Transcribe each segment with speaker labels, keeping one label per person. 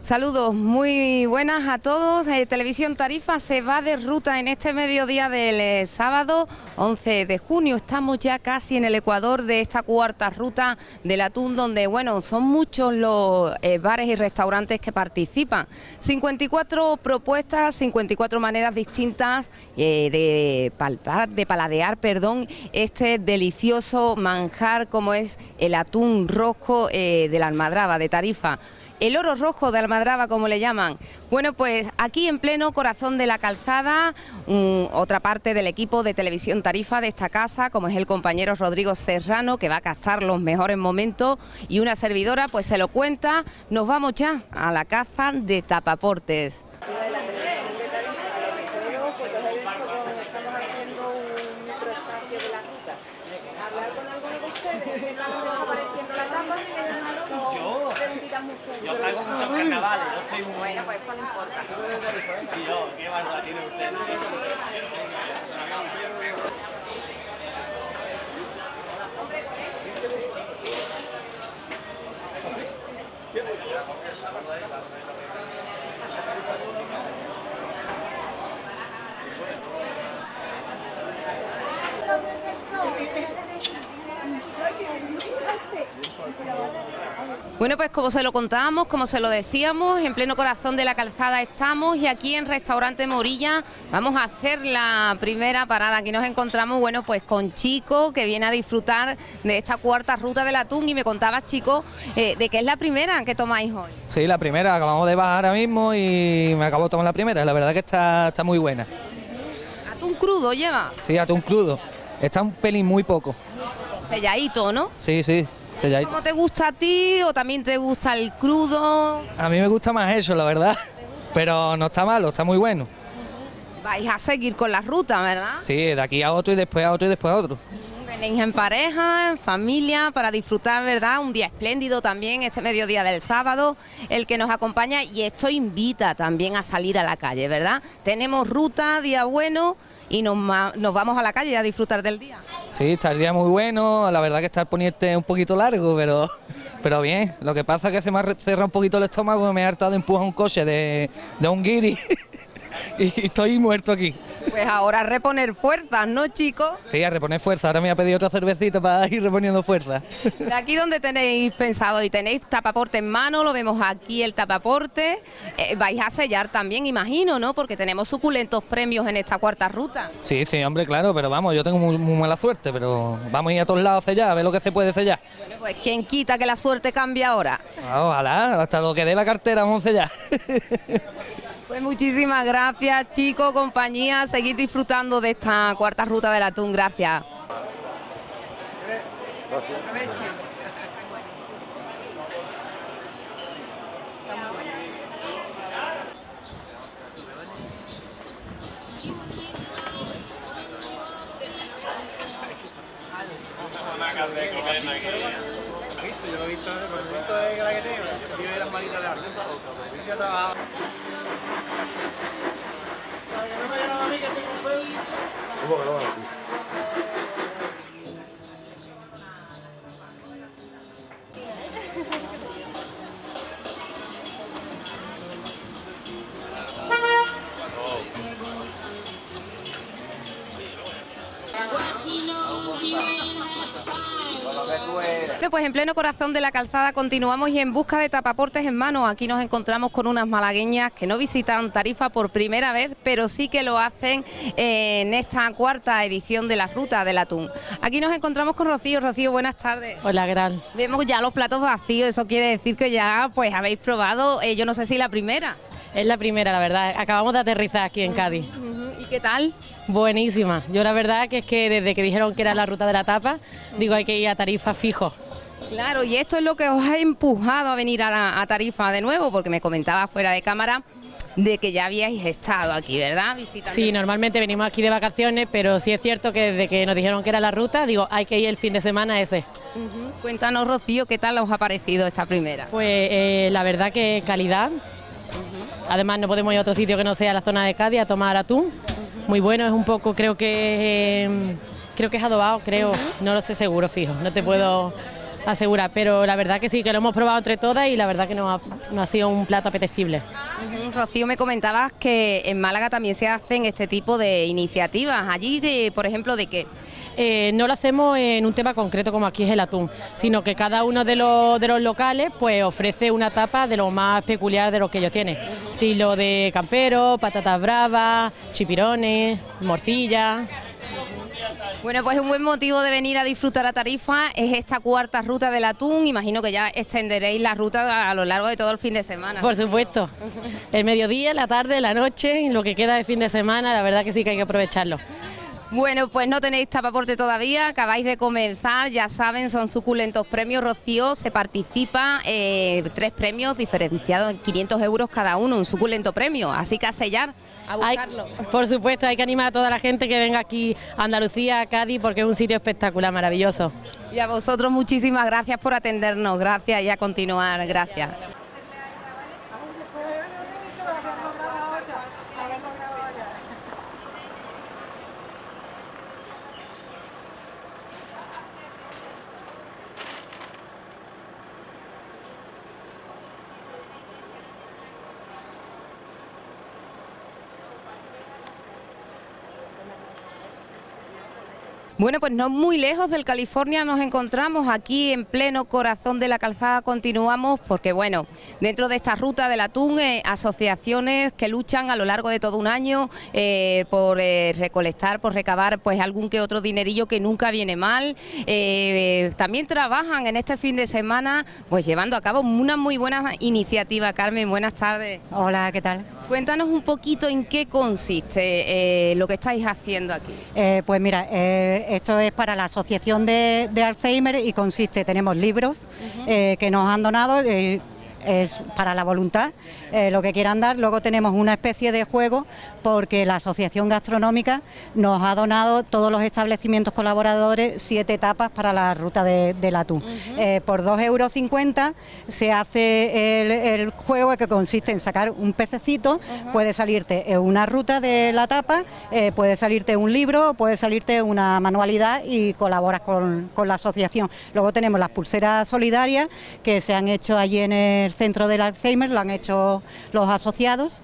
Speaker 1: Saludos, muy buenas a todos. Televisión Tarifa se va de ruta en este mediodía del sábado 11 de junio. Estamos ya casi en el ecuador de esta cuarta ruta del atún, donde, bueno, son muchos los bares y restaurantes que participan. 54 propuestas, 54 maneras distintas de paladear, este delicioso manjar como es el atún rojo de la Almadraba, de Tarifa. El oro rojo de Almadraba, como le llaman. Bueno, pues aquí en pleno corazón de la calzada, otra parte del equipo de Televisión Tarifa de esta casa, como es el compañero Rodrigo Serrano, que va a captar los mejores momentos, y una servidora pues se lo cuenta. Nos vamos ya a la caza de tapaportes.
Speaker 2: Yo traigo muchos carnavales, yo estoy muy...
Speaker 1: Bueno, pues eso no importa.
Speaker 2: Y yo, qué barba tiene usted.
Speaker 1: Bueno, pues como se lo contábamos, como se lo decíamos, en pleno corazón de la calzada estamos, y aquí en Restaurante Morilla vamos a hacer la primera parada. Aquí nos encontramos, bueno, pues con Chico, que viene a disfrutar de esta cuarta ruta del atún, y me contabas, Chico, de que es la primera que tomáis hoy.
Speaker 3: Sí, la primera, acabamos de bajar ahora mismo y me acabo de tomar la primera, la verdad que está muy buena.
Speaker 1: ¿Atún crudo lleva?
Speaker 3: Sí, atún crudo, está un pelín muy poco.
Speaker 1: Selladito, ¿no?
Speaker 3: Sí, sí. Selladito.
Speaker 1: ¿Cómo te gusta a ti o también te gusta el crudo?
Speaker 3: A mí me gusta más eso, la verdad, pero no está malo, está muy bueno.
Speaker 1: Vais a seguir con la ruta, ¿verdad?
Speaker 3: Sí, de aquí a otro y después a otro y después a otro.
Speaker 1: Venéis en pareja, en familia, para disfrutar, ¿verdad? Un día espléndido también, este mediodía del sábado, el que nos acompaña, y esto invita también a salir a la calle, ¿verdad? Tenemos ruta, día bueno, y nos vamos a la calle a disfrutar del día.
Speaker 3: Sí, está el día muy bueno, la verdad que está el poniente un poquito largo, pero bien. Lo que pasa es que se me ha cerrado un poquito el estómago, me he hartado de empujar un coche de un guiri y estoy muerto aquí.
Speaker 1: Pues ahora a reponer fuerzas, ¿no, chicos?
Speaker 3: Sí, a reponer fuerza. Ahora me voy a pedir otra cervecita para ir reponiendo fuerza.
Speaker 1: De aquí donde tenéis pensado, y tenéis tapaporte en mano, lo vemos aquí el tapaporte. Vais a sellar también, imagino, ¿no? Porque tenemos suculentos premios en esta cuarta ruta.
Speaker 3: Sí, sí, hombre, claro, pero vamos, yo tengo muy mala suerte, pero vamos a ir a todos lados a sellar, a ver lo que se puede sellar.
Speaker 1: Bueno, pues ¿quién quita que la suerte cambie ahora?
Speaker 3: Ojalá, hasta lo que dé la cartera vamos a sellar.
Speaker 1: Pues muchísimas gracias, chicos, compañía, seguir disfrutando de esta cuarta ruta del atún. Gracias.
Speaker 2: Yo lo he visto, por el visto de la que tengo, se tiene las manitas de arte. Yo estaba... No me ha llegado a mí que tengo fue... ¿Cómo que no va a decir?
Speaker 1: Bueno, pues en pleno corazón de la calzada continuamos, y en busca de tapaportes en mano. Aquí nos encontramos con unas malagueñas que no visitan Tarifa por primera vez, pero sí que lo hacen en esta cuarta edición de la ruta del atún. Aquí nos encontramos con Rocío. Rocío, buenas tardes.
Speaker 4: Hola, ¿qué tal?
Speaker 1: Vemos ya los platos vacíos, eso quiere decir que ya pues habéis probado, yo no sé si la primera.
Speaker 4: Es la primera, la verdad. Acabamos de aterrizar aquí en Cádiz.
Speaker 1: ¿Y qué tal?
Speaker 4: Buenísima. Yo la verdad que es que desde que dijeron que era la ruta de la tapa, digo, hay que ir a Tarifa fijo.
Speaker 1: Claro, y esto es lo que os ha empujado a venir a Tarifa de nuevo, porque me comentaba fuera de cámara de que ya habíais estado aquí, ¿verdad? Visitando.
Speaker 4: Sí, normalmente venimos aquí de vacaciones, pero sí es cierto que desde que nos dijeron que era la ruta, digo, hay que ir el fin de semana ese.
Speaker 1: Cuéntanos, Rocío, ¿qué tal os ha parecido esta primera?
Speaker 4: Pues la verdad que calidad. Además no podemos ir a otro sitio que no sea la zona de Cádiz a tomar atún. Muy bueno, es un poco, creo que es adobado, no lo sé seguro, fijo, no te puedo asegurar, pero la verdad que sí, que lo hemos probado entre todas y la verdad que no ha sido un plato apetecible.
Speaker 1: Rocío, me comentabas que en Málaga también se hacen este tipo de iniciativas. Allí, por ejemplo, ¿de qué?
Speaker 4: No lo hacemos en un tema concreto como aquí es el atún, sino que cada uno de los locales pues ofrece una tapa de lo más peculiar de lo que ellos tienen. Estilo de campero, patatas bravas, chipirones, morcilla.
Speaker 1: Bueno, pues un buen motivo de venir a disfrutar a Tarifa es esta cuarta ruta del atún. Imagino que ya extenderéis la ruta a lo largo de todo el fin de semana.
Speaker 4: Por supuesto. El mediodía, la tarde, la noche, lo que queda de fin de semana, la verdad que sí que hay que aprovecharlo.
Speaker 1: Bueno, pues no tenéis tapaporte todavía, acabáis de comenzar, ya saben, son suculentos premios, Rocío, se participa, 3 premios diferenciados en 500 euros cada uno, un suculento premio, así que a sellar, a buscarlo.
Speaker 4: Por supuesto, hay que animar a toda la gente que venga aquí a Andalucía, a Cádiz, porque es un sitio espectacular, maravilloso.
Speaker 1: Y a vosotros muchísimas gracias por atendernos, gracias y a continuar, gracias. Bueno, pues no muy lejos del California nos encontramos, aquí en pleno corazón de la calzada continuamos porque bueno, dentro de esta ruta del atún, asociaciones que luchan a lo largo de todo un año por recolectar, por recabar pues algún que otro dinerillo que nunca viene mal, también trabajan en este fin de semana pues llevando a cabo una muy buena iniciativa. Carmen, buenas tardes.
Speaker 5: Hola, ¿qué tal?
Speaker 1: Cuéntanos un poquito en qué consiste lo que estáis haciendo aquí.
Speaker 5: Pues mira, esto es para la Asociación de Alzheimer y consiste, tenemos libros que nos han donado, es para la voluntad, lo que quieran dar. Luego tenemos una especie de juego porque la Asociación Gastronómica nos ha donado todos los establecimientos colaboradores 7 tapas para la ruta del atún. Por 2,50 € se hace el juego que consiste en sacar un pececito, puede salirte una ruta de la tapa, puede salirte un libro, puede salirte una manualidad y colaboras con la asociación. Luego tenemos las pulseras solidarias que se han hecho allí en el centro del Alzheimer, lo han hecho los asociados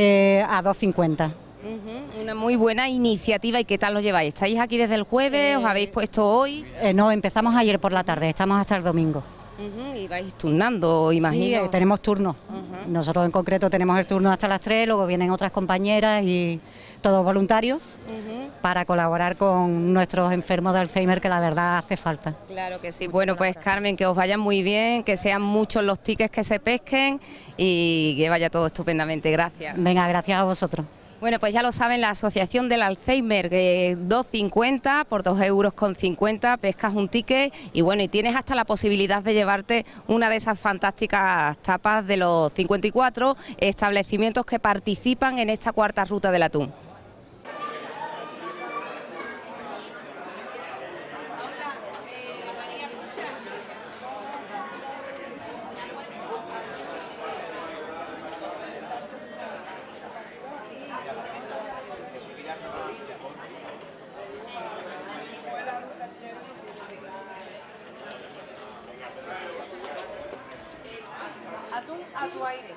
Speaker 5: a 2,50 €.
Speaker 1: Una muy buena iniciativa. ¿Y qué tal lo lleváis? ¿Estáis aquí desde el jueves? ¿Os habéis puesto hoy?
Speaker 5: No, empezamos ayer por la tarde, estamos hasta el domingo.
Speaker 1: Y vais turnando, imagino.
Speaker 5: Sí, tenemos turnos. Nosotros en concreto tenemos el turno hasta las 3, luego vienen otras compañeras y todos voluntarios para colaborar con nuestros enfermos de Alzheimer, que la verdad hace falta.
Speaker 1: Claro que sí. Bueno, pues Carmen, que os vaya muy bien, que sean muchos los tickets que se pesquen y que vaya todo estupendamente. Gracias.
Speaker 5: Venga, gracias a vosotros.
Speaker 1: Bueno, pues ya lo saben, la Asociación del Alzheimer, 2,50 por 2,50 €, pescas un ticket y bueno, y tienes hasta la posibilidad de llevarte una de esas fantásticas tapas de los 54 establecimientos que participan en esta cuarta ruta del atún.
Speaker 6: Atún a tu aire.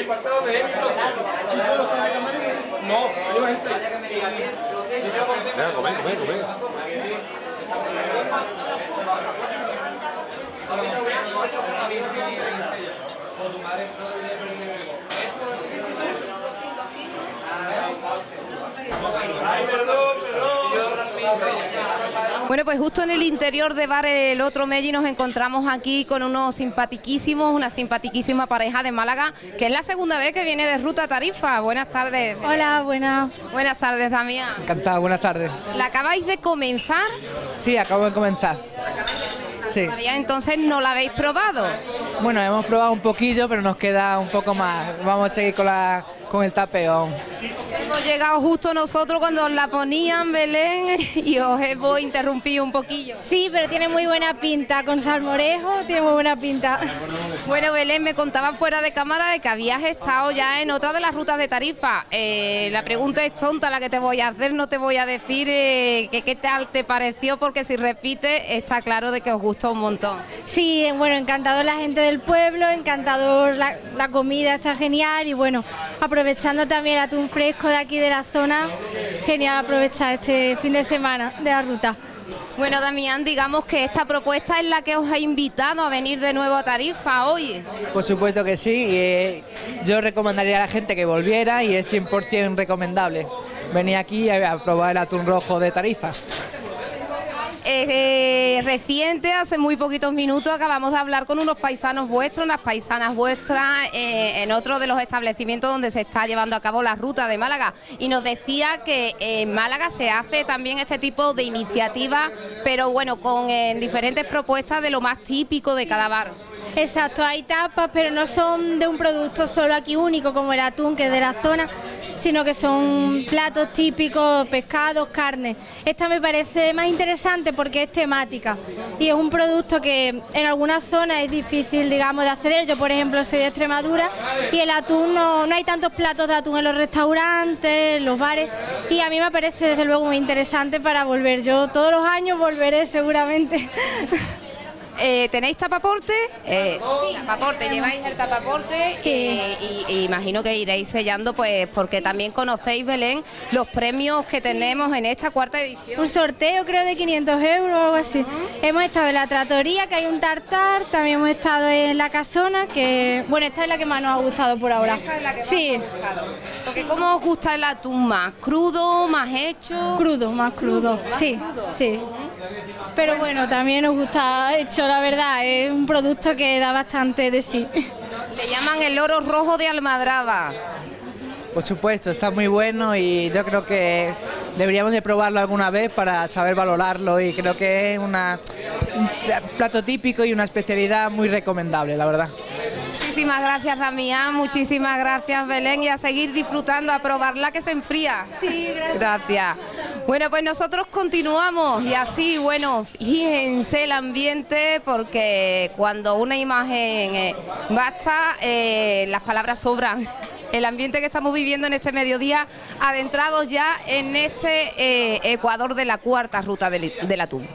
Speaker 7: Venga, come.
Speaker 1: Bueno, pues justo en el interior de Bar El Otro Melli nos encontramos aquí con una simpaticísima pareja de Málaga, que es la segunda vez que viene de ruta a Tarifa. Buenas tardes.
Speaker 8: Hola, buenas.
Speaker 1: Buenas tardes, Damián.
Speaker 9: Encantado, buenas tardes.
Speaker 1: ¿La acabáis de comenzar?
Speaker 9: Sí, acabo de comenzar. Sí.
Speaker 1: Todavía entonces no la habéis probado.
Speaker 9: Bueno, hemos probado un poquillo, pero nos queda un poco más. Vamos a seguir con el tapeo.
Speaker 1: Hemos llegado justo nosotros cuando os la ponían, Belén, y os hemos interrumpido un poquillo.
Speaker 8: Sí, pero tiene muy buena pinta, con salmorejo tiene muy buena pinta.
Speaker 1: Bueno, Belén, me contaba fuera de cámara de que habías estado ya en otra de las rutas de Tarifa. La pregunta es tonta la que te voy a hacer, no te voy a decir que qué tal te pareció, porque si repite está claro de que os gustó un montón.
Speaker 8: Sí, bueno, encantador la gente del pueblo, encantador la comida, está genial, y bueno, aprovechando también el atún fresco de aquí de la zona, genial aprovechar este fin de semana de la ruta.
Speaker 1: Bueno, Damián, digamos que esta propuesta es la que os ha invitado a venir de nuevo a Tarifa hoy.
Speaker 9: Por supuesto que sí, y yo recomendaría a la gente que volviera y es 100% recomendable venir aquí a probar el atún rojo de Tarifa.
Speaker 1: Reciente, hace muy poquitos minutos, acabamos de hablar con unos paisanos vuestros, unas paisanas vuestras, en otro de los establecimientos donde se está llevando a cabo la ruta de Málaga, y nos decía que en Málaga se hace también este tipo de iniciativas, pero bueno, con diferentes propuestas de lo más típico de cada bar.
Speaker 8: Exacto, hay tapas, pero no son de un producto solo aquí único como el atún, que es de la zona, sino que son platos típicos, pescados, carne. Esta me parece más interesante porque es temática y es un producto que en algunas zonas es difícil, digamos, de acceder. Yo, por ejemplo, soy de Extremadura y el atún, no hay tantos platos de atún en los restaurantes, en los bares, y a mí me parece desde luego muy interesante para volver. Yo todos los años volveré seguramente.
Speaker 1: ¿Tenéis tapaporte? Sí, tapaporte, lleváis el tapaporte,
Speaker 8: sí.
Speaker 1: Y imagino que iréis sellando, pues porque también conocéis, Belén, los premios que tenemos en esta cuarta edición.
Speaker 8: Un sorteo creo de 500 euros o algo así. Hemos estado en la tratoría, que hay un tartar, también hemos estado en la casona, que bueno, esta es la que más nos ha gustado por ahora.
Speaker 1: Esa es la que más
Speaker 8: sí.
Speaker 1: os ha gustado. Porque ¿cómo os gusta el atún más? ¿Crudo, más hecho?
Speaker 8: Crudo, más crudo, sí, sí. Pero bueno, también nos gusta hecho, la verdad, es un producto que da bastante de sí.
Speaker 1: Le llaman el oro rojo de Almadraba.
Speaker 9: Por supuesto, está muy bueno y yo creo que deberíamos de probarlo alguna vez para saber valorarlo, y creo que es un plato típico y una especialidad muy recomendable, la verdad.
Speaker 1: Muchísimas gracias, Damián, muchísimas gracias, Belén, y a seguir disfrutando, a probarla que se enfría.
Speaker 8: Sí, gracias.
Speaker 1: Gracias. Bueno, pues nosotros continuamos y así, bueno, fíjense el ambiente, porque cuando una imagen basta, las palabras sobran. El ambiente que estamos viviendo en este mediodía, adentrados ya en este Ecuador de la cuarta ruta del atún.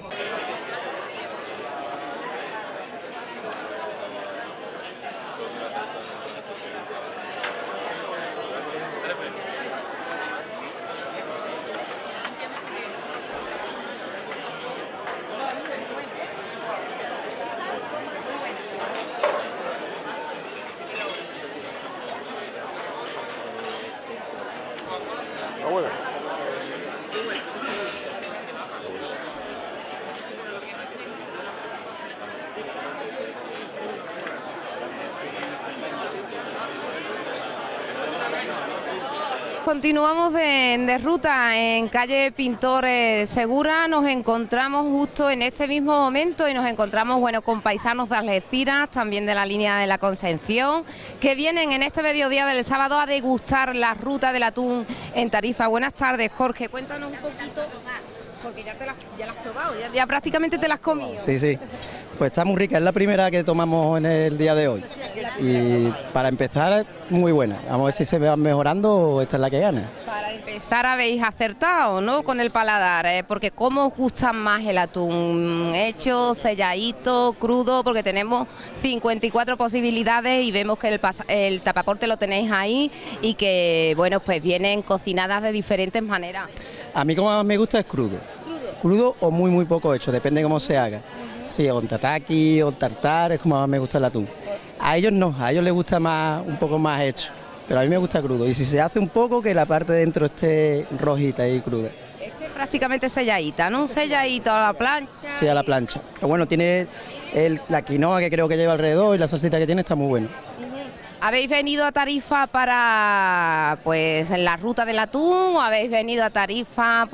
Speaker 1: Continuamos de ruta en calle Pintor Segura. Nos encontramos justo en este mismo momento y nos encontramos, bueno, con paisanos de Algeciras, también de la línea de la Concepción, que vienen en este mediodía del sábado a degustar la ruta del atún en Tarifa. Buenas tardes, Jorge, cuéntanos un poquito, porque ya las has probado, ya prácticamente te las has comido.
Speaker 9: Sí, sí.
Speaker 7: Pues está muy rica, es la primera que tomamos en el día de hoy. Y para empezar, muy buena. Vamos a ver si se va mejorando o esta es la que gana.
Speaker 1: Para empezar habéis acertado, ¿no?, con el paladar, porque ¿cómo os gusta más el atún? ¿Hecho, selladito, crudo? Porque tenemos 54 posibilidades y vemos que el tapaporte lo tenéis ahí y que, bueno, pues vienen cocinadas de diferentes maneras.
Speaker 7: A mí como más me gusta es crudo. Crudo o muy poco hecho, depende de cómo se haga. Sí, o en tataki o en tartar, es como más me gusta el atún. A ellos no, a ellos les gusta más, un poco más hecho, pero a mí me gusta crudo. Y si se hace un poco, que la parte de dentro esté rojita y cruda.
Speaker 1: Este es prácticamente selladita, ¿no? Un selladito a la plancha.
Speaker 7: Sí, a la plancha. Pero bueno, tiene la quinoa que creo que lleva alrededor y la salsita que tiene está muy buena.
Speaker 1: ¿Habéis venido a Tarifa para, pues, la ruta del atún o habéis venido a Tarifa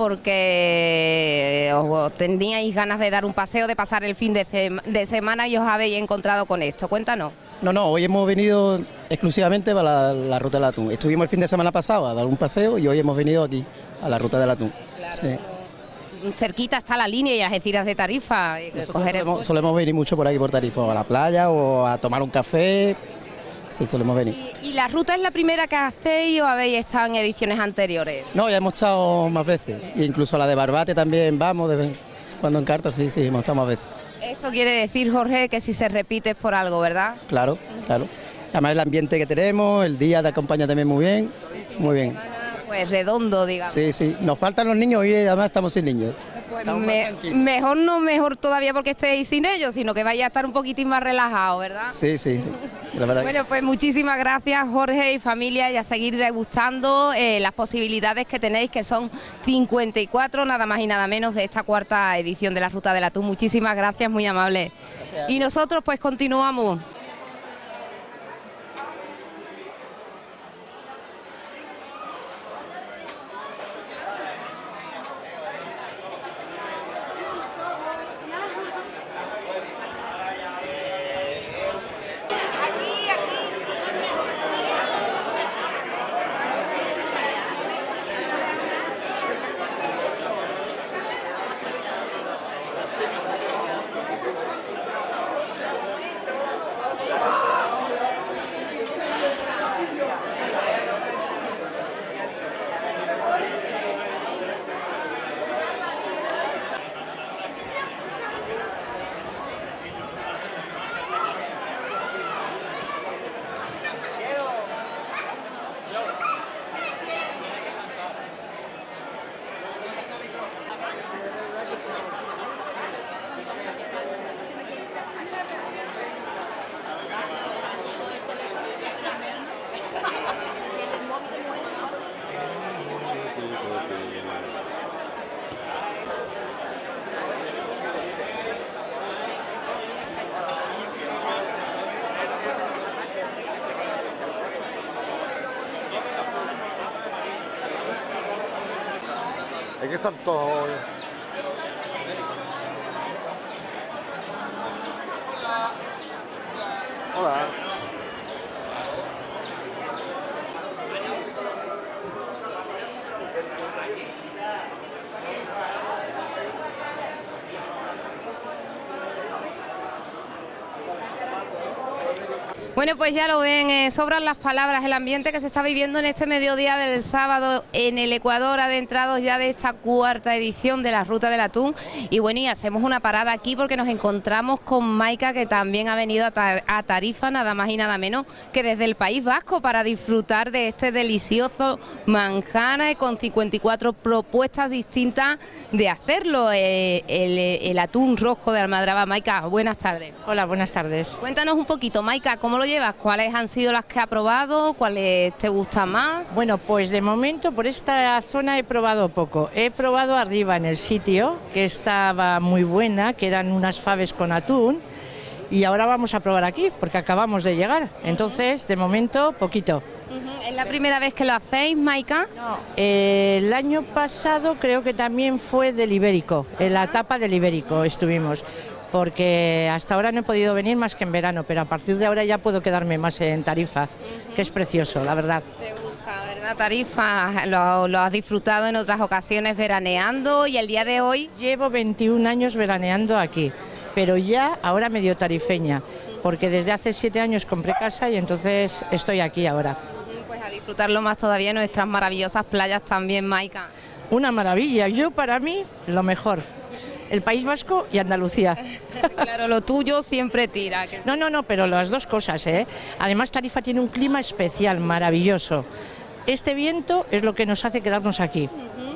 Speaker 1: porque os teníais ganas de dar un paseo, de pasar el fin de semana y os habéis encontrado con esto? Cuéntanos.
Speaker 7: No, hoy hemos venido exclusivamente para la ruta del atún. Estuvimos el fin de semana pasado a dar un paseo y hoy hemos venido aquí, a la ruta del atún.
Speaker 1: Claro.
Speaker 7: Sí.
Speaker 1: Cerquita está la línea y Algeciras de Tarifa.
Speaker 7: Solemos venir mucho por aquí por Tarifa, a la playa o a tomar un café. Sí, solemos venir.
Speaker 1: ¿Y la ruta es la primera que hacéis o habéis estado en ediciones anteriores?
Speaker 7: No, ya hemos estado más veces. E incluso a la de Barbate también vamos, de vez cuando en carta, sí, hemos estado más veces.
Speaker 1: Esto quiere decir, Jorge, que si se repite es por algo, ¿verdad?
Speaker 7: Claro. Además el ambiente que tenemos, el día te acompaña también muy bien, muy bien.
Speaker 1: Pues redondo, digamos.
Speaker 7: Sí, nos faltan los niños y además estamos sin niños.
Speaker 1: Pues mejor todavía porque estéis sin ellos, sino que vaya a estar un poquitín más relajado, ¿verdad?
Speaker 7: Sí, la verdad.
Speaker 1: Bueno, pues muchísimas gracias, Jorge y familia, y a seguir degustando las posibilidades que tenéis, que son 54, nada más y nada menos, de esta cuarta edición de la Ruta del Atún. Muchísimas gracias, muy amable. Gracias. Y nosotros pues continuamos.
Speaker 10: Es que están todos... Hola.
Speaker 1: Bueno, pues ya lo ven, sobran las palabras, el ambiente que se está viviendo en este mediodía del sábado en el Ecuador, adentrados ya de esta cuarta edición de la Ruta del Atún. Y bueno, y hacemos una parada aquí porque nos encontramos con Maika, que también ha venido a Tarifa, nada más y nada menos que desde el País Vasco, para disfrutar de este delicioso manjar con 54 propuestas distintas de hacerlo, el atún rojo de Almadraba. Maika, buenas tardes.
Speaker 4: Hola, buenas tardes.
Speaker 1: Cuéntanos un poquito, Maika, ¿cómo lo llevas? ¿Cuáles han sido las que has probado? ¿Cuáles te gustan más?
Speaker 4: Bueno, pues de momento por esta zona he probado poco. He probado arriba en el sitio, que estaba muy buena, que eran unas faves con atún, y ahora vamos a probar aquí, porque acabamos de llegar. Entonces, de momento, poquito.
Speaker 1: ¿Es la primera vez que lo hacéis, Maika?
Speaker 4: No, el año pasado creo que también fue del Ibérico, en la etapa del Ibérico estuvimos. Porque hasta ahora no he podido venir más que en verano, pero a partir de ahora ya puedo quedarme más en Tarifa, que es precioso, la verdad.
Speaker 1: ¿Te gusta, verdad, Tarifa? ¿Lo has disfrutado en otras ocasiones veraneando y el día de hoy?
Speaker 4: Llevo 21 años veraneando aquí,
Speaker 11: pero ya ahora medio tarifeña, porque desde hace 7 años compré casa y entonces estoy aquí ahora.
Speaker 1: Pues a disfrutarlo más todavía, nuestras maravillosas playas también, Maika.
Speaker 11: Una maravilla, yo para mí lo mejor, el País Vasco y Andalucía.
Speaker 1: Claro, lo tuyo siempre tira.
Speaker 11: No, pero las dos cosas, ¿eh? Además Tarifa tiene un clima especial, maravilloso. Este viento es lo que nos hace quedarnos aquí.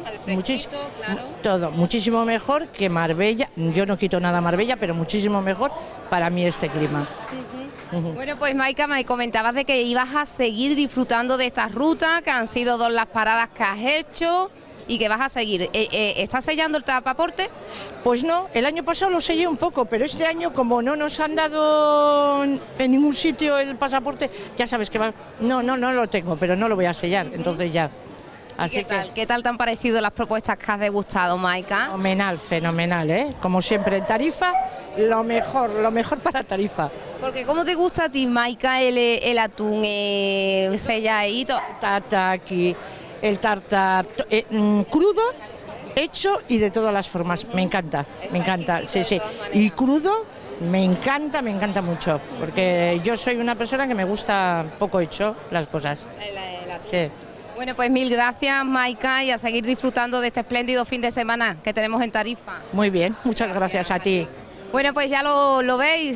Speaker 11: Todo, muchísimo mejor que Marbella. Yo no quito nada a Marbella, pero muchísimo mejor para mí este clima.
Speaker 1: Bueno, pues Maika, me comentabas de que ibas a seguir disfrutando de estas rutas, que han sido 2 las paradas que has hecho y que vas a seguir. ¿Estás sellando el pasaporte?
Speaker 11: Pues no, el año pasado lo sellé un poco, pero este año como no nos han dado en ningún sitio el pasaporte, ya sabes que va... No lo tengo, pero no lo voy a sellar, entonces ya. Así
Speaker 1: ¿Qué tal te han parecido las propuestas que has degustado, Maika?
Speaker 11: Fenomenal, ¿eh? Como siempre en Tarifa, lo mejor para Tarifa.
Speaker 1: Porque ¿cómo te gusta a ti, Maika, el atún selladito?
Speaker 11: Tataki, el tartar crudo, hecho y de todas las formas. Me encanta, sí. Y crudo me encanta mucho, porque yo soy una persona que me gusta poco hecho las cosas. Sí.
Speaker 1: Bueno, pues mil gracias, Maika, y a seguir disfrutando de este espléndido fin de semana que tenemos en Tarifa.
Speaker 11: Muy bien, muchas gracias a ti.
Speaker 1: Bueno, pues ya lo veis,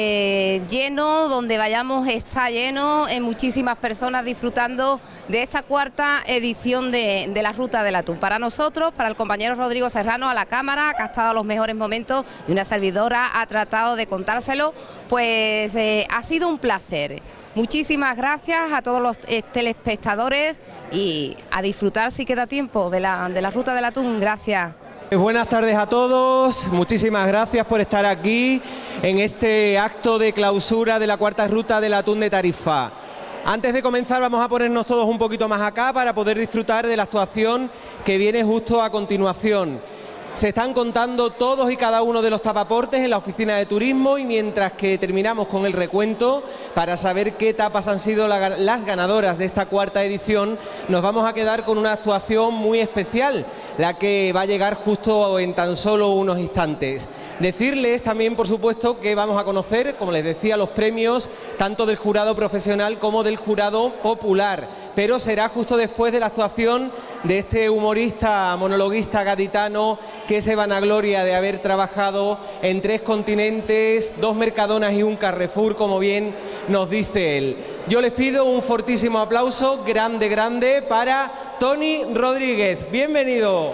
Speaker 1: lleno, donde vayamos está lleno, muchísimas personas disfrutando de esta 4ª edición de la Ruta del Atún. Para nosotros, para el compañero Rodrigo Serrano a la cámara, que ha estado a los mejores momentos y una servidora ha tratado de contárselo, pues ha sido un placer. Muchísimas gracias a todos los telespectadores y a disfrutar si queda tiempo de la Ruta del Atún. Gracias.
Speaker 12: Buenas tardes a todos, muchísimas gracias por estar aquí en este acto de clausura de la 4ª Ruta del Atún de Tarifa. Antes de comenzar vamos a ponernos todos un poquito más acá para poder disfrutar de la actuación que viene justo a continuación. Se están contando todos y cada uno de los tapaportes en la oficina de turismo y mientras que terminamos con el recuento para saber qué etapas han sido las ganadoras de esta 4ª edición, nos vamos a quedar con una actuación muy especial, la que va a llegar justo en tan solo unos instantes. Decirles también, por supuesto, que vamos a conocer, como les decía, los premios tanto del jurado profesional como del jurado popular, pero será justo después de la actuación de este humorista, monologuista gaditano que se vanagloria de haber trabajado en 3 continentes, 2 Mercadonas y un Carrefour, como bien nos dice él. Yo les pido un fortísimo aplauso, grande, para Toni Rodríguez. Bienvenido.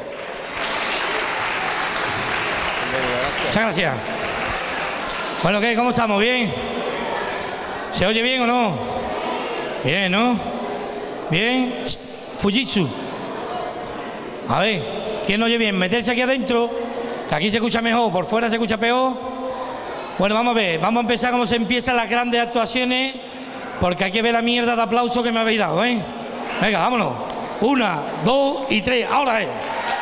Speaker 13: Muchas gracias. Bueno, ¿qué? ¿Cómo estamos? ¿Bien? ¿Se oye bien o no? Bien, ¿no? Bien. Fujitsu. A ver, ¿quién no oye bien? Meterse aquí adentro, que aquí se escucha mejor, por fuera se escucha peor. Bueno, vamos a ver, vamos a empezar como se empiezan las grandes actuaciones, porque hay que ver la mierda de aplauso que me habéis dado, ¿eh? Venga, vámonos. 1, 2 y 3, ahora es.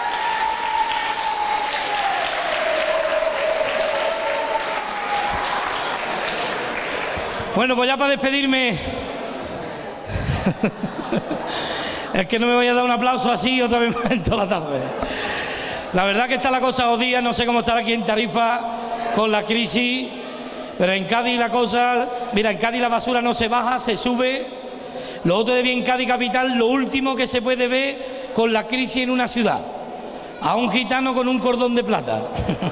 Speaker 13: Bueno, pues ya para despedirme, es que no me voy a dar un aplauso así otra vez en toda la tarde. La verdad que está la cosa jodida, no sé cómo estar aquí en Tarifa con la crisis, pero en Cádiz la cosa, mira, en Cádiz la basura no se baja, se sube. Lo otro de bien Cádiz capital, lo último que se puede ver con la crisis en una ciudad, a un gitano con un cordón de plata.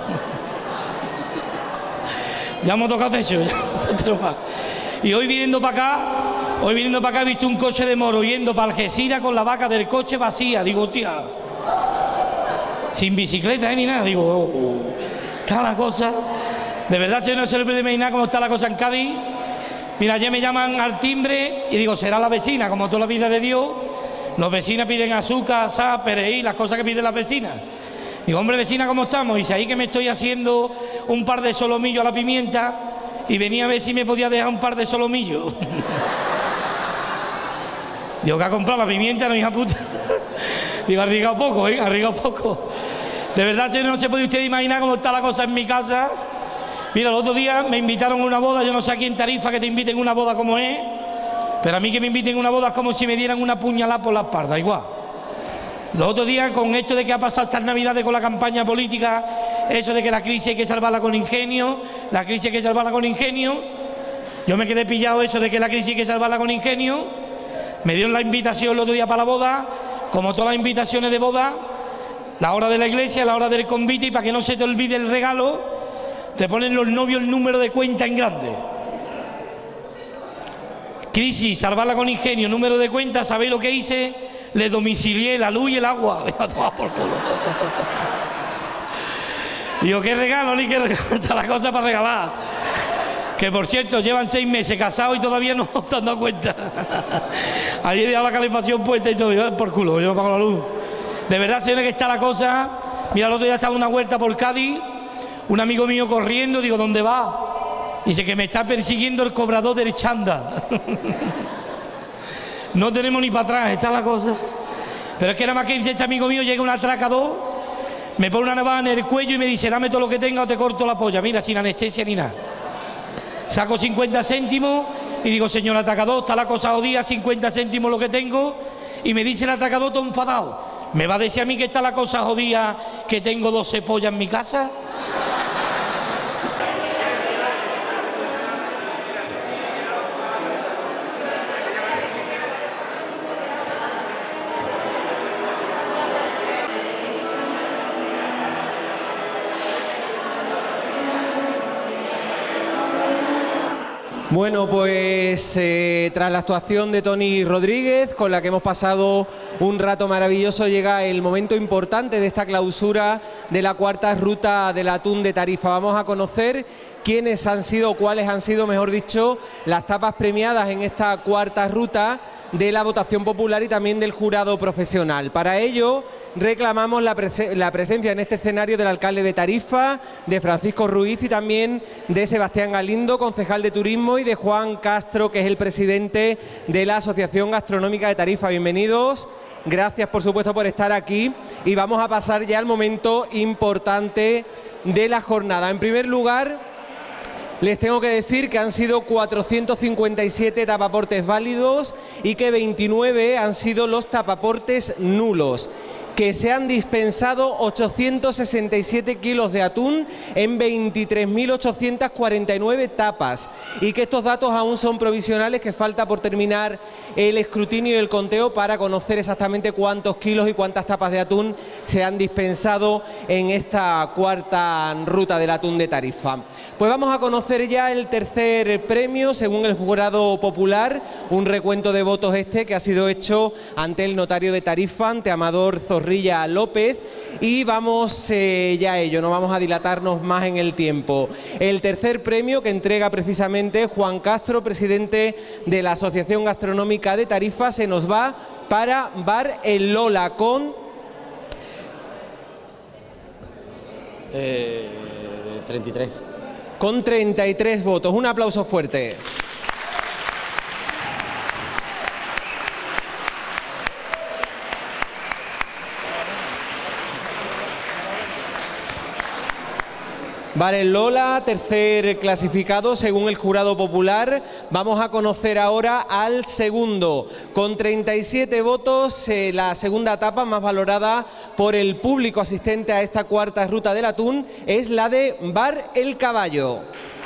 Speaker 13: Ya hemos tocado techo, y hoy viniendo para acá he visto un coche de moro yendo para Algeciras con la vaca del coche vacía. Digo, hostia, sin bicicleta ni nada. Digo, está la cosa. De verdad, yo no se le puede imaginar cómo está la cosa en Cádiz. Mira, ayer me llaman al timbre y digo, será la vecina, como toda la vida de Dios. Los vecinos piden azúcar, sal, perejil, las cosas que piden las vecinas. Digo, hombre, vecina, ¿cómo estamos? Y dice, ahí que me estoy haciendo un par de solomillos a la pimienta y venía a ver si me podía dejar un par de solomillos. Digo, que ha comprado la pimienta, no, hija puta. Digo, arriesgado poco, arriesgado poco. De verdad, no se puede usted imaginar cómo está la cosa en mi casa. Mira, el otro día me invitaron a una boda, yo no sé aquí en Tarifa que te inviten a una boda como es, pero a mí que me inviten a una boda es como si me dieran una puñalada por la espalda, igual. Los otros días, con esto de que ha pasado estas navidades con la campaña política eso de que la crisis hay que salvarla con ingenio, la crisis hay que salvarla con ingenio. Yo me quedé pillado eso de que la crisis hay que salvarla con ingenio. Me dieron la invitación el otro día para la boda, como todas las invitaciones de boda, la hora de la iglesia, la hora del convite, y para que no se te olvide el regalo, te ponen los novios el número de cuenta en grande. Crisis, salvarla con ingenio, número de cuenta, ¿sabéis lo que hice? Le domicilié la luz y el agua. Voy a tomar por culo. Digo, qué regalo, ni qué regalo, está la cosa para regalar. Que por cierto, llevan 6 meses casados y todavía no se han dado cuenta. Ayer he dejado la calefacción puesta y todo, yo por culo, yo no pago la luz. De verdad, señores, que está la cosa. Mira, el otro día estaba en una huerta por Cádiz, un amigo mío corriendo, digo, ¿dónde va? Dice que me está persiguiendo el cobrador del chanda. No tenemos ni para atrás, está la cosa. Pero es que nada más que dice este amigo mío, llega un atracador, me pone una navaja en el cuello y me dice, dame todo lo que tenga o te corto la polla. Mira, sin anestesia ni nada. Saco 50 céntimos y digo, señor atracador, está la cosa jodida, 50 céntimos lo que tengo. Y me dice el atracador todo enfadado, ¿me va a decir a mí que está la cosa jodida, que tengo 12 pollas en mi casa?
Speaker 12: Bueno, pues tras la actuación de Toni Rodríguez, con la que hemos pasado un rato maravilloso, llega el momento importante de esta clausura de la cuarta ruta del atún de Tarifa. Vamos a conocer quiénes han sido, cuáles han sido, mejor dicho, las tapas premiadas en esta cuarta ruta de la votación popular y también del jurado profesional. Para ello reclamamos la presencia en este escenario del alcalde de Tarifa, de Francisco Ruiz, y también de Sebastián Galindo, concejal de turismo, y de Juan Castro, que es el presidente de la Asociación Gastronómica de Tarifa. Bienvenidos, gracias por supuesto por estar aquí, y vamos a pasar ya al momento importante de la jornada. En primer lugar, les tengo que decir que han sido 457 tapaportes válidos y que 29 han sido los tapaportes nulos, que se han dispensado 867 kilos de atún en 23.849 tapas, y que estos datos aún son provisionales, que falta por terminar el escrutinio y el conteo para conocer exactamente cuántos kilos y cuántas tapas de atún se han dispensado en esta cuarta ruta del atún de Tarifa. Pues vamos a conocer ya el tercer premio según el jurado popular, un recuento de votos que ha sido hecho ante el notario de Tarifa, ante Amador Zorrilla López, y vamos ya a ello, no vamos a dilatarnos más en el tiempo. El tercer premio, que entrega precisamente Juan Castro, presidente de la Asociación Gastronómica de Tarifa, se nos va para Bar El Lola con
Speaker 14: 33.
Speaker 12: Con 33 votos. Un aplauso fuerte. Bar El Lola, tercer clasificado según el jurado popular. Vamos a conocer ahora al segundo. Con 37 votos, la segunda etapa más valorada por el público asistente a esta cuarta ruta del atún es la de Bar El Caballo.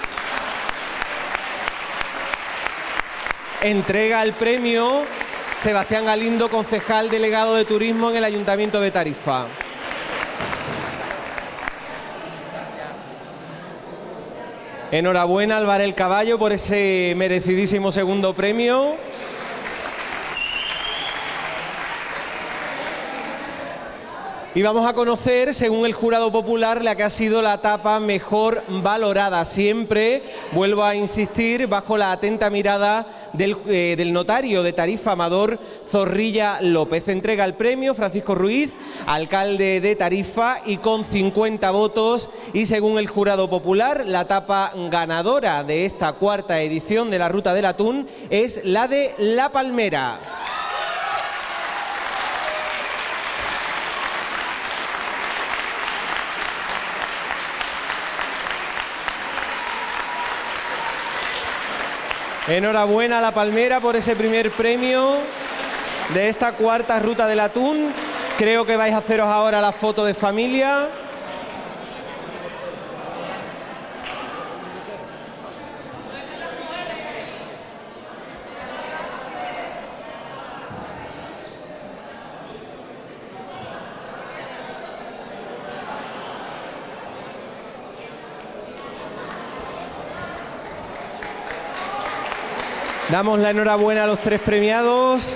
Speaker 12: Entrega el premio Sebastián Galindo, concejal delegado de turismo en el Ayuntamiento de Tarifa. Enhorabuena al Bar El Caballo por ese merecidísimo segundo premio. Y vamos a conocer, según el jurado popular, la que ha sido la tapa mejor valorada. Siempre, vuelvo a insistir, bajo la atenta mirada del notario de Tarifa, Amador Zorrilla López. Entrega el premio Francisco Ruiz, alcalde de Tarifa, y con 50 votos, y según el jurado popular, la tapa ganadora de esta cuarta edición de la Ruta del Atún es la de La Palmera. Enhorabuena a La Palmera por ese primer premio de esta cuarta ruta del atún. Creo que vais a haceros ahora la foto de familia. Damos la enhorabuena a los 3 premiados.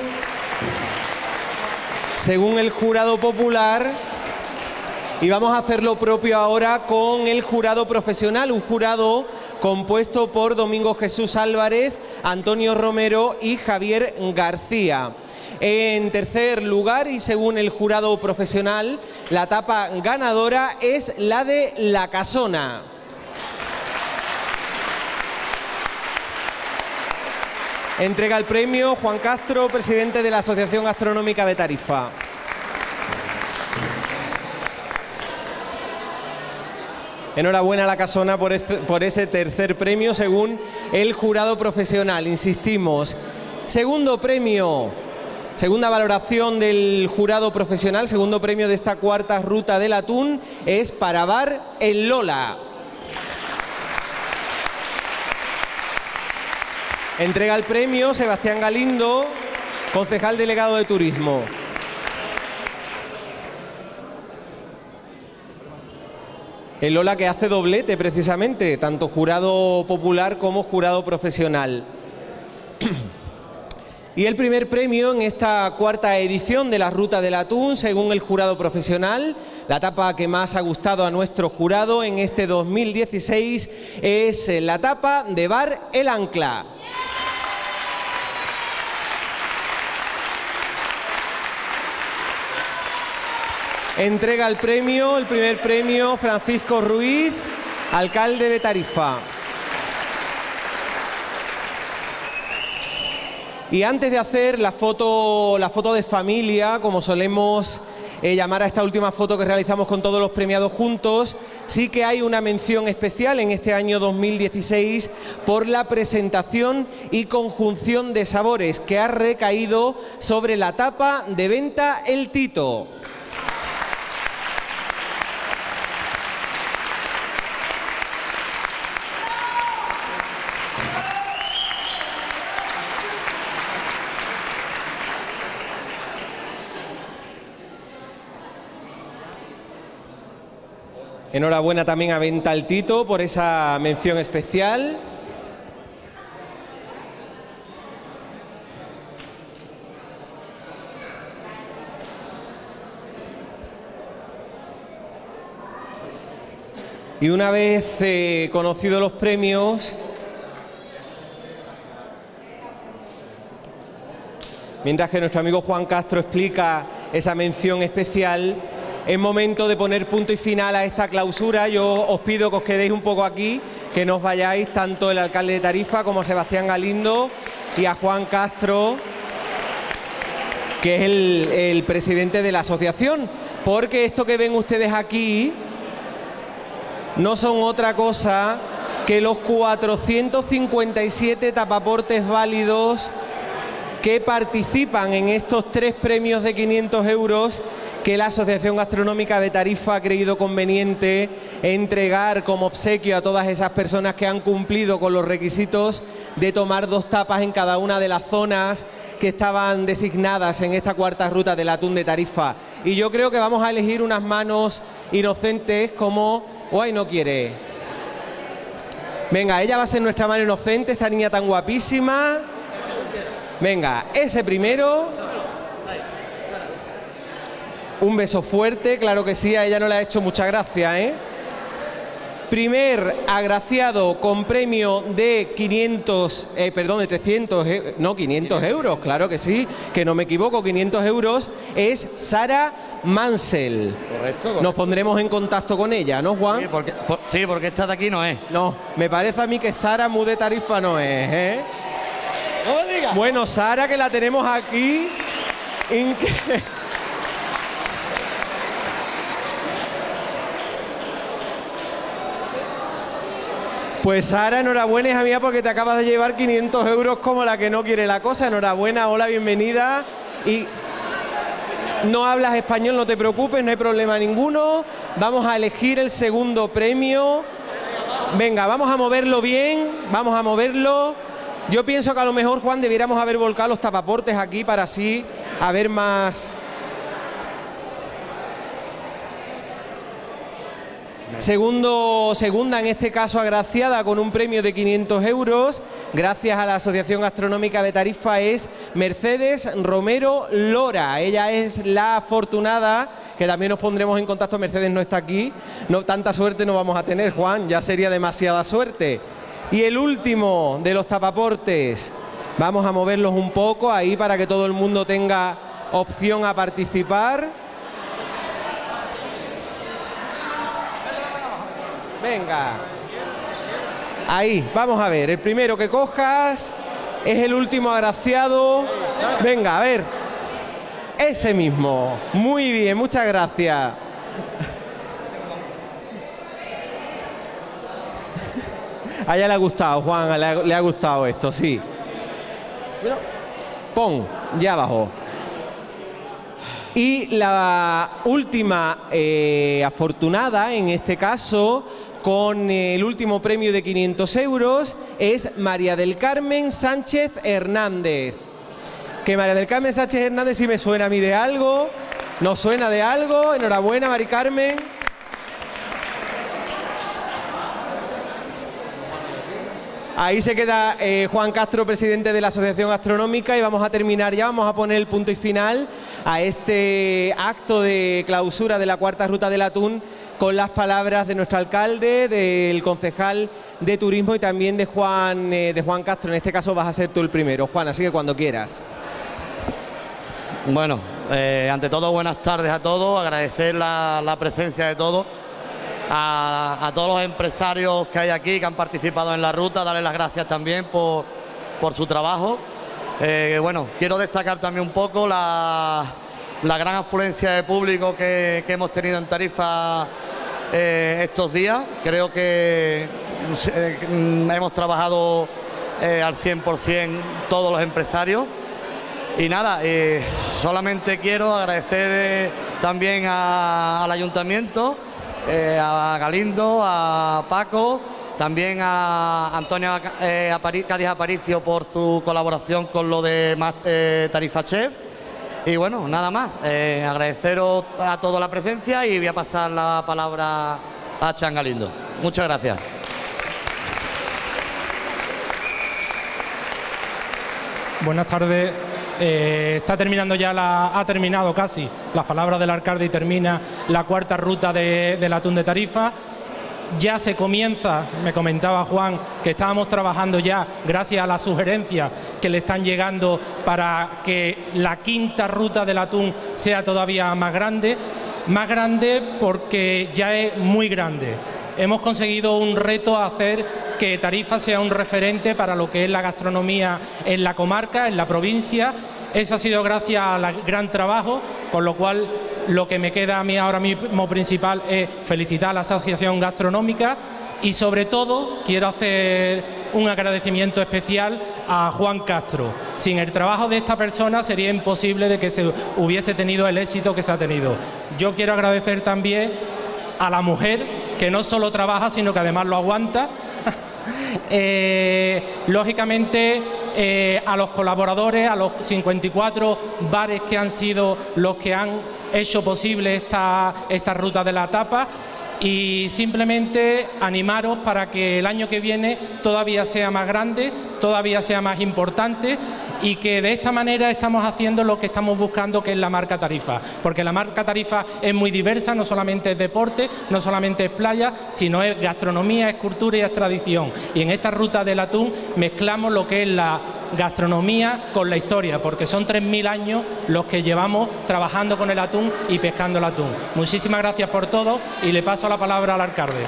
Speaker 12: Según el jurado popular, y vamos a hacer lo propio ahora con el jurado profesional, un jurado compuesto por Domingo Jesús Álvarez, Antonio Romero y Javier García. En tercer lugar, y según el jurado profesional, la tapa ganadora es la de La Casona. Entrega el premio Juan Castro, presidente de la Asociación Gastronómica de Tarifa. Enhorabuena a La Casona por ese tercer premio según el jurado profesional. Insistimos, segundo premio, segunda valoración del jurado profesional, segundo premio de esta cuarta ruta del atún es para Bar El Lola. Entrega el premio Sebastián Galindo, concejal delegado de Turismo. El Lola que hace doblete precisamente, tanto jurado popular como jurado profesional. Y el primer premio en esta cuarta edición de la Ruta del Atún, según el jurado profesional, la tapa que más ha gustado a nuestro jurado en este 2016 es la tapa de Bar El Ancla. Entrega el primer premio, Francisco Ruiz, alcalde de Tarifa. Y antes de hacer la foto de familia, como solemos llamar a esta última foto que realizamos con todos los premiados juntos, sí que hay una mención especial en este año 2016 por la presentación y conjunción de sabores que ha recaído sobre la tapa de Venta El Tito. Enhorabuena también a Venta El Tito por esa mención especial. Y una vez conocidos los premios, mientras que nuestro amigo Juan Castro explica esa mención especial, es momento de poner punto y final a esta clausura. Yo os pido que os quedéis un poco aquí, que no os vayáis, tanto el alcalde de Tarifa como Sebastián Galindo y a Juan Castro, que es el presidente de la asociación, porque esto que ven ustedes aquí no son otra cosa que los 457 tapaportes válidos que participan en estos 3 premios de 500 euros que la Asociación Gastronómica de Tarifa ha creído conveniente entregar como obsequio a todas esas personas que han cumplido con los requisitos de tomar 2 tapas en cada una de las zonas que estaban designadas en esta cuarta ruta del atún de Tarifa. Y yo creo que vamos a elegir unas manos inocentes como... ¡Uy, no quiere! Venga, ella va a ser nuestra mano inocente, esta niña tan guapísima. Venga, ese primero... Un beso fuerte, claro que sí, a ella no le ha hecho mucha gracia, ¿eh? Primer agraciado con premio de 500 euros, claro que sí, que no me equivoco, 500 euros, es Sara Mansell.
Speaker 14: Correcto.
Speaker 12: Nos pondremos en contacto con ella, ¿no, Juan?
Speaker 14: Sí, porque esta de aquí no es.
Speaker 12: No, me parece a mí que Sara Mu de Tarifa no es, ¿eh?
Speaker 14: No me digas.
Speaker 12: Bueno, Sara, que la tenemos aquí. Pues Sara, enhorabuena, hija mía, porque te acabas de llevar 500 euros como la que no quiere la cosa. Enhorabuena, hola, bienvenida. Y no hablas español, no te preocupes, no hay problema ninguno. Vamos a elegir el segundo premio. Venga, vamos a moverlo bien, vamos a moverlo. Yo pienso que a lo mejor, Juan, debiéramos haber volcado los tapaportes aquí para así haber más... Segunda en este caso agraciada con un premio de 500 euros, gracias a la Asociación Gastronómica de Tarifa, es Mercedes Romero Lora. Ella es la afortunada, que también nos pondremos en contacto. Mercedes no está aquí, no, tanta suerte no vamos a tener, Juan, ya sería demasiada suerte. Y el último de los tapaportes, vamos a moverlos un poco ahí para que todo el mundo tenga opción a participar. Venga, ahí, vamos a ver, el primero que cojas es el último agraciado. Venga, a ver, ese mismo, muy bien, muchas gracias. A ella le ha gustado, Juan, le ha gustado esto, sí. Pon, ya abajo. Y la última afortunada, en este caso, con el último premio de 500 euros, es María del Carmen Sánchez Hernández. Que María del Carmen Sánchez Hernández sí me suena a mí de algo, ¿nos suena de algo? Enhorabuena, Mari Carmen. Ahí se queda Juan Castro, presidente de la Asociación Gastronómica, y vamos a terminar ya, vamos a poner el punto y final a este acto de clausura de la cuarta ruta del atún con las palabras de nuestro alcalde, del concejal de turismo y también de Juan Castro. En este caso vas a ser tú el primero, Juan, así que cuando quieras.
Speaker 14: Bueno, ante todo buenas tardes a todos, agradecer la presencia de todos. A todos los empresarios que hay aquí, que han participado en la ruta, darles las gracias también por su trabajo. Bueno, quiero destacar también un poco la gran afluencia de público que hemos tenido en Tarifa estos días. Creo que hemos trabajado al 100% todos los empresarios. Y nada, solamente quiero agradecer también al Ayuntamiento, a Galindo, a Paco, también a Antonio Cádiz Aparicio por su colaboración con lo de Tarifa Chef. Y bueno, nada más, agradeceros a todos la presencia y voy a pasar la palabra a Chan Galindo. Muchas gracias.
Speaker 15: Buenas tardes. Está terminando ya, ha terminado casi las palabras del alcalde y termina la cuarta ruta del atún de Tarifa. Ya se comienza, me comentaba Juan, que estábamos trabajando ya, gracias a las sugerencias que le están llegando, para que la quinta ruta del atún sea todavía más grande porque ya es muy grande. Hemos conseguido un reto a hacer que Tarifa sea un referente para lo que es la gastronomía en la comarca, en la provincia. Eso ha sido gracias al gran trabajo, con lo cual lo que me queda a mí ahora mismo principal es felicitar a la Asociación Gastronómica y sobre todo quiero hacer un agradecimiento especial a Juan Castro. Sin el trabajo de esta persona sería imposible de que se hubiese tenido el éxito que se ha tenido. Yo quiero agradecer también a la mujer, que no solo trabaja, sino que además lo aguanta. Lógicamente, a los colaboradores, a los 54 bares que han sido los que han hecho posible esta ruta de la tapa, y simplemente animaros para que el año que viene todavía sea más grande, todavía sea más importante, y que de esta manera estamos haciendo lo que estamos buscando, que es la marca Tarifa, porque la marca Tarifa es muy diversa, no solamente es deporte, no solamente es playa, sino es gastronomía, es cultura y es tradición. Y en esta ruta del atún mezclamos lo que es la gastronomía con la historia, porque son 3000 años los que llevamos trabajando con el atún y pescando el atún. Muchísimas gracias por todo y le paso la palabra al alcalde.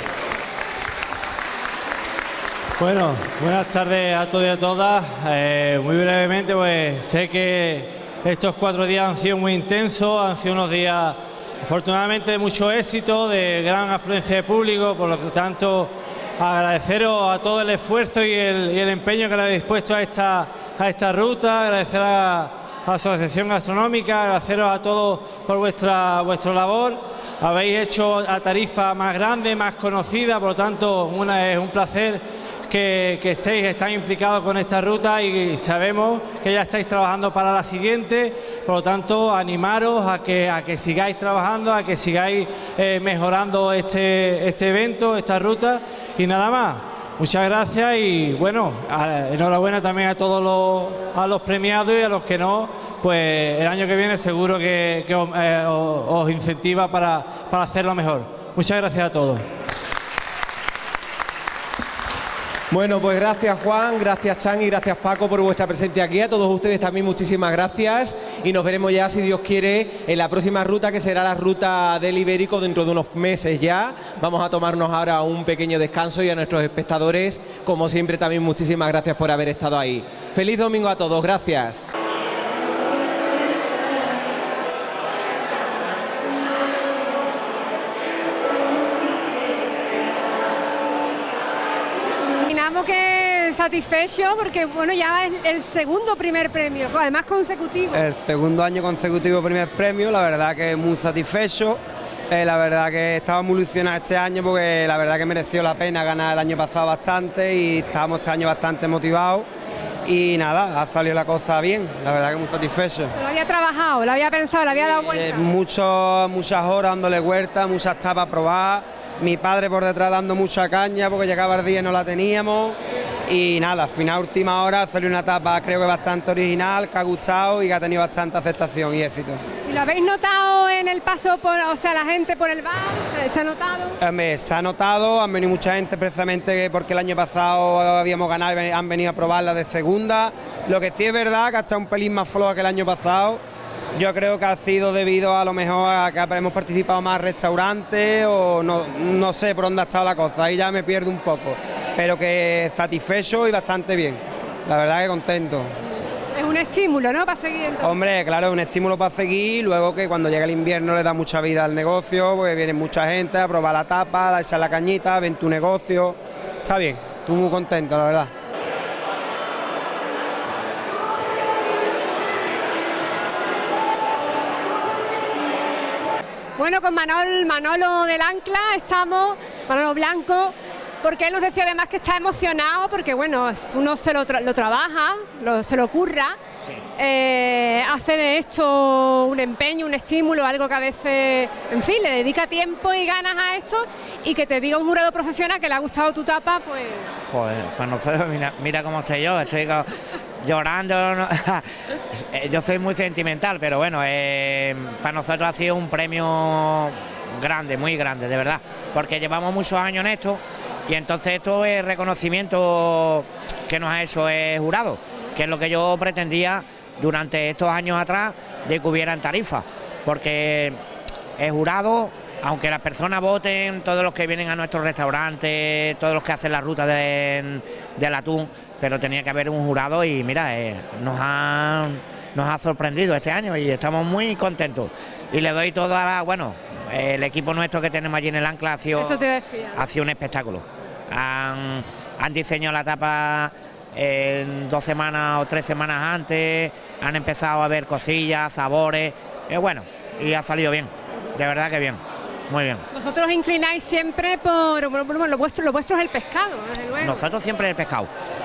Speaker 2: Bueno, buenas tardes a todos y a todas. Muy brevemente, pues sé que estos 4 días han sido muy intensos, han sido unos días afortunadamente de mucho éxito, de gran afluencia de público, por lo tanto agradeceros a todo el esfuerzo y el empeño que le habéis dispuesto a esta ruta, agradecer a la Asociación Gastronómica, agradeceros a todos por vuestra labor. Habéis hecho a Tarifa más grande, más conocida, por lo tanto es un placer que están implicados con esta ruta y sabemos que ya estáis trabajando para la siguiente. Por lo tanto, animaros a que sigáis trabajando, a que sigáis mejorando este evento, esta ruta. Y nada más, muchas gracias y bueno, enhorabuena también a todos los premiados y a los que no, pues el año que viene seguro que os incentiva para hacerlo mejor. Muchas gracias a todos.
Speaker 12: Bueno, pues gracias Juan, gracias Chan y gracias Paco por vuestra presencia aquí. A todos ustedes también muchísimas gracias y nos veremos ya, si Dios quiere, en la próxima ruta, que será la ruta del Ibérico dentro de unos meses ya. Vamos a tomarnos ahora un pequeño descanso y a nuestros espectadores, como siempre, también muchísimas gracias por haber estado ahí. Feliz domingo a todos, gracias.
Speaker 6: Que satisfecho porque bueno, ya es el segundo primer premio, además consecutivo.
Speaker 16: El segundo año consecutivo primer premio, la verdad que muy satisfecho. La verdad que estaba muy ilusionado este año porque la verdad que mereció la pena ganar el año pasado bastante y estábamos este año bastante motivados y nada, ha salido la cosa bien, la verdad que muy satisfecho.
Speaker 6: Lo había trabajado, lo había pensado, lo había dado vuelta.
Speaker 16: Muchas horas dándole vueltas, muchas tapas a probar. Mi padre por detrás dando mucha caña porque llegaba el día y no la teníamos. Y nada, al final, última hora, salió una etapa creo que bastante original, que ha gustado y que ha tenido bastante aceptación y éxito.
Speaker 6: ¿Y lo habéis notado en el paso, la gente por el bar? ¿Se ha notado?
Speaker 16: Se ha notado, han venido mucha gente precisamente porque el año pasado habíamos ganado y han venido a probarla de segunda. Lo que sí es verdad que ha estado un pelín más floja que el año pasado. Yo creo que ha sido debido a lo mejor a que hemos participado más restaurantes o no sé por dónde ha estado la cosa, ahí ya me pierdo un poco, pero que satisfecho y bastante bien, la verdad que contento.
Speaker 6: Es un estímulo, ¿no?, para seguir entonces.
Speaker 16: Hombre, claro, es un estímulo para seguir, luego que cuando llega el invierno le da mucha vida al negocio, porque viene mucha gente a probar la tapa, a echar la cañita, ven tu negocio, está bien, estoy muy contento, la verdad.
Speaker 6: Bueno, con Manolo del Ancla estamos, Manolo Blanco, porque él nos decía además que está emocionado, porque bueno, uno se lo trabaja, se lo curra, hace de esto un empeño, un estímulo, algo que a veces, en fin, le dedica tiempo y ganas a esto, y que te diga un jurado profesional que le ha gustado tu tapa, pues...
Speaker 17: Joder, pues nosotros, mira cómo estoy yo, llorando, ¿no? Yo soy muy sentimental, pero bueno, para nosotros ha sido un premio grande, muy grande, de verdad, porque llevamos muchos años en esto y entonces esto es reconocimiento que nos ha hecho el jurado, que es lo que yo pretendía durante estos años atrás de que hubiera en Tarifa, porque el jurado, aunque las personas voten, todos los que vienen a nuestros restaurantes, todos los que hacen la ruta del atún, pero tenía que haber un jurado y mira, nos ha sorprendido este año y estamos muy contentos. Y le doy toda la, bueno, el equipo nuestro que tenemos allí en el Ancla ha sido un espectáculo. Han diseñado la tapa 2 semanas o 3 semanas antes, han empezado a ver cosillas, sabores, bueno, y ha salido bien, de verdad que bien. Muy bien.
Speaker 6: Vosotros inclináis siempre por lo vuestro es el pescado, desde luego.
Speaker 17: Nosotros siempre el pescado.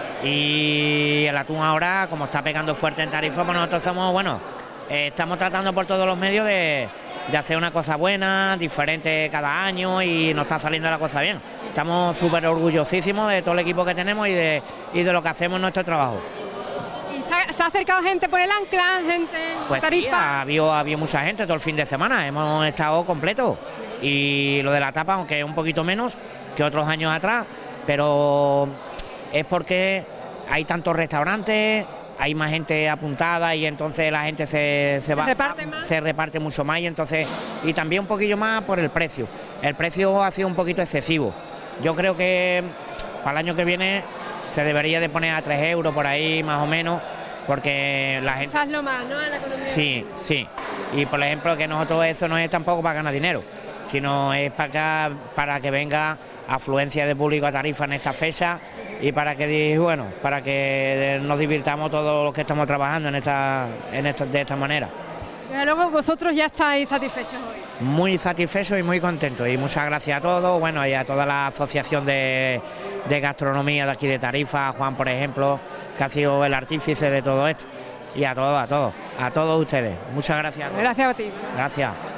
Speaker 17: Y el atún ahora, como está pegando fuerte en Tarifa, pues nosotros somos, bueno, estamos tratando por todos los medios de hacer una cosa buena, diferente cada año y nos está saliendo la cosa bien. Estamos súper orgullosísimos de todo el equipo que tenemos y de lo que hacemos en nuestro trabajo.
Speaker 6: ¿Se ha acercado gente por el Ancla, gente
Speaker 17: pues Tarifa? Sí, ha habido mucha gente todo el fin de semana, hemos estado completos. Y lo de la tapa, aunque es un poquito menos que otros años atrás, pero es porque hay tantos restaurantes, hay más gente apuntada y entonces la gente se reparte mucho más y también un poquillo más por el precio. El precio ha sido un poquito excesivo. Yo creo que para el año que viene se debería de poner a 3 euros por ahí más o menos, porque la gente...
Speaker 6: Lo más, ¿no? A la economía.
Speaker 17: Sí, sí. Y por ejemplo que nosotros eso no es tampoco para ganar dinero, sino es para que venga afluencia de público a Tarifa en esta fecha y para que nos divirtamos todos los que estamos trabajando de esta manera.
Speaker 6: Desde luego vosotros ya estáis satisfechos hoy.
Speaker 17: Muy satisfecho y muy contento. Y muchas gracias a todos, bueno, y a toda la asociación de gastronomía de aquí de Tarifa, a Juan, por ejemplo, que ha sido el artífice de todo esto. Y a todos ustedes. Muchas gracias.
Speaker 6: Gracias a ti.
Speaker 17: Gracias.